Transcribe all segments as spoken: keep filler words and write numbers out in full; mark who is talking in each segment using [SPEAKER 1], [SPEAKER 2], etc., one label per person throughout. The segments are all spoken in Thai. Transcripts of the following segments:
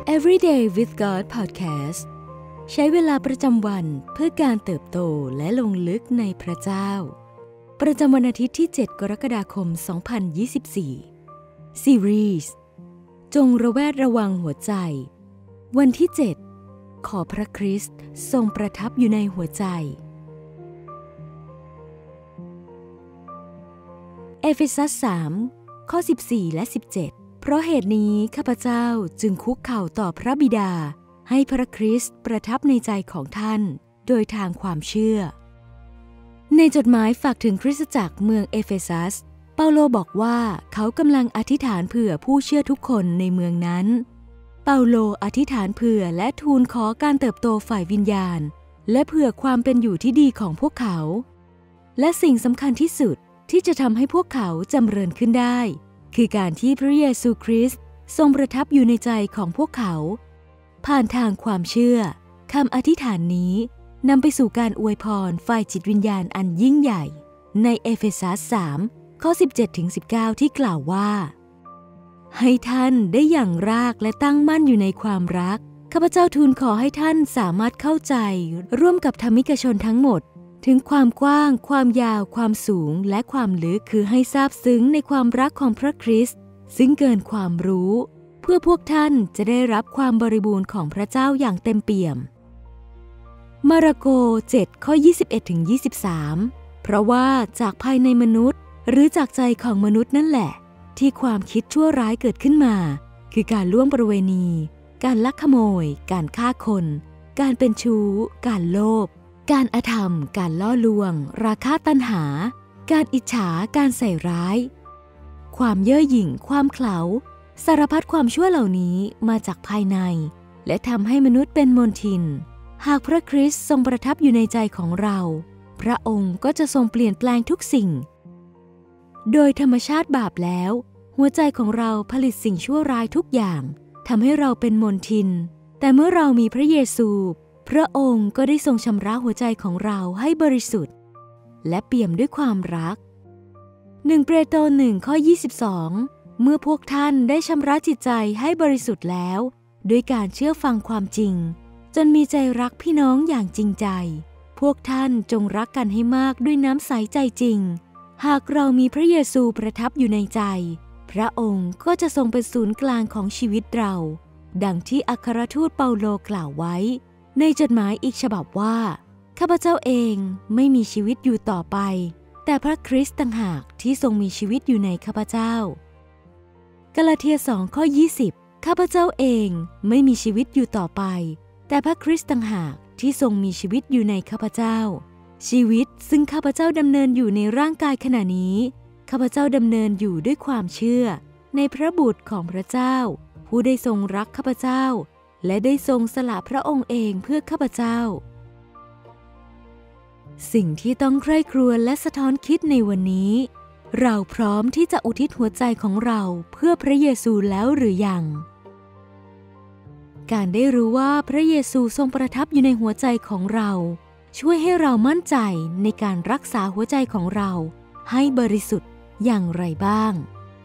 [SPEAKER 1] Everyday with God Podcast ใช้เวลาประจำวันเพื่อการเติบโตและลงลึกในพระเจ้าประจำวันอาทิตย์ที่เจ็ดกรกฎาคมสองพันยี่สิบสี่ซีรีส์จงระแวดระวังหัวใจวันที่เจ็ดขอพระคริสต์ทรงประทับอยู่ในหัวใจเอเฟซัสสามข้อสิบสี่และสิบเจ็ดเพราะเหตุนี้ข้าพเจ้าจึงคุกเข่าต่อพระบิดาให้พระคริสต์ประทับในใจของท่านโดยทางความเชื่อในจดหมายฝากถึงคริสตจักรเมืองเอเฟซัสเปาโลบอกว่าเขากำลังอธิษฐานเผื่อผู้เชื่อทุกคนในเมืองนั้นเปาโลอธิษฐานเผื่อและทูลขอการเติบโตฝ่ายวิญญาณและเผื่อความเป็นอยู่ที่ดีของพวกเขาและสิ่งสำคัญที่สุดที่จะทำให้พวกเขาจำเริญขึ้นได้คือการที่พระเยซูคริสต์ทรงประทับอยู่ในใจของพวกเขาผ่านทางความเชื่อคำอธิษฐานนี้นำไปสู่การอวยพรฝ่ายจิตวิญญาณอันยิ่งใหญ่ในเอเฟซัสสามข้อสิบเจ็ดถึงสิบเก้าที่กล่าวว่าให้ท่านได้อย่างรากและตั้งมั่นอยู่ในความรักข้าพเจ้าทูลขอให้ท่านสามารถเข้าใจร่วมกับธรรมิกชนทั้งหมดถึงความกว้างความยาวความสูงและความลึกคือให้ทราบซึ้งในความรักของพระคริสต์ซึ่งเกินความรู้เพื่อพวกท่านจะได้รับความบริบูรณ์ของพระเจ้าอย่างเต็มเปี่ยมมาระโกเจ็ดข้อยี่สิบเอ็ดถึงยี่สิบสามเพราะว่าจากภายในมนุษย์หรือจากใจของมนุษย์นั่นแหละที่ความคิดชั่วร้ายเกิดขึ้นมาคือการล่วงประเวณีการลักขโมยการฆ่าคนการเป็นชู้การโลภการอธรรมการล่อลวงราคะตัณหาการอิจฉาการใส่ร้ายความเย่อหยิ่งความเขลาสารพัดความชั่วเหล่านี้มาจากภายในและทำให้มนุษย์เป็นมลทินหากพระคริสต์ทรงประทับอยู่ในใจของเราพระองค์ก็จะทรงเปลี่ยนแปลงทุกสิ่งโดยธรรมชาติบาปแล้วหัวใจของเราผลิตสิ่งชั่วร้ายทุกอย่างทำให้เราเป็นมลทินแต่เมื่อเรามีพระเยซูพระองค์ก็ได้ทรงชำระหัวใจของเราให้บริสุทธิ์และเปี่ยมด้วยความรักหนึ่งเปโตรหนึ่งข้อยี่สิบสองเมื่อพวกท่านได้ชำระจิตใจให้บริสุทธิ์แล้วด้วยการเชื่อฟังความจริงจนมีใจรักพี่น้องอย่างจริงใจพวกท่านจงรักกันให้มากด้วยน้ำใสใจจริงหากเรามีพระเยซูประทับอยู่ในใจพระองค์ก็จะทรงเป็นศูนย์กลางของชีวิตเราดังที่อัครทูตเปาโลกล่าวไว้ในจดหมายอีกฉบับว่าข้าพเจ้าเองไม่มีชีวิตอยู่ต่อไปแต่พระคริสต์ต่างหากที่ทรงมีชีวิตอยู่ในข้าพเจ้ากาลาเทียสองข้อยี่สิบข้าพเจ้าเองไม่มีชีวิตอยู่ต่อไปแต่พระคริสต์ต่างหากที่ทรงมีชีวิตอยู่ในข้าพเจ้าชีวิตซึ่งข้าพเจ้าดำเนินอยู่ในร่างกายขณะนี้ข้าพเจ้าดำเนินอยู่ด้วยความเชื่อในพระบุตรของพระเจ้าผู้ได้ทรงรักข้าพเจ้าและได้ทรงสละพระองค์เองเพื่อข้าพเจ้าสิ่งที่ต้องใคร่ครวญและสะท้อนคิดในวันนี้เราพร้อมที่จะอุทิศหัวใจของเราเพื่อพระเยซูแล้วหรือยังการได้รู้ว่าพระเยซูทรงประทับอยู่ในหัวใจของเราช่วยให้เรามั่นใจในการรักษาหัวใจของเราให้บริสุทธิ์อย่างไรบ้าง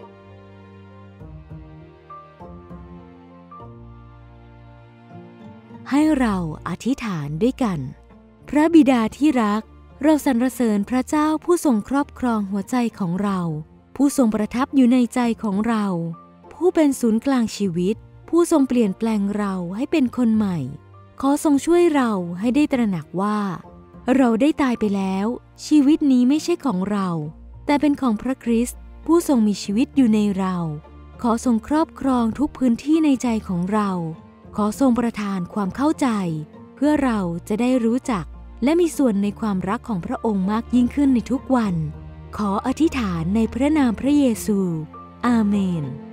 [SPEAKER 1] ให้เราอธิษฐานด้วยกันพระบิดาที่รักเราสรรเสริญพระเจ้าผู้ทรงครอบครองหัวใจของเราผู้ทรงประทับอยู่ในใจของเราผู้เป็นศูนย์กลางชีวิตผู้ทรงเปลี่ยนแปลงเราให้เป็นคนใหม่ขอทรงช่วยเราให้ได้ตระหนักว่าเราได้ตายไปแล้วชีวิตนี้ไม่ใช่ของเราแต่เป็นของพระคริสต์ผู้ทรงมีชีวิตอยู่ในเราขอทรงครอบครองทุกพื้นที่ในใจของเราขอทรงประทานความเข้าใจเพื่อเราจะได้รู้จักและมีส่วนในความรักของพระองค์มากยิ่งขึ้นในทุกวันขออธิษฐานในพระนามพระเยซูอาเมน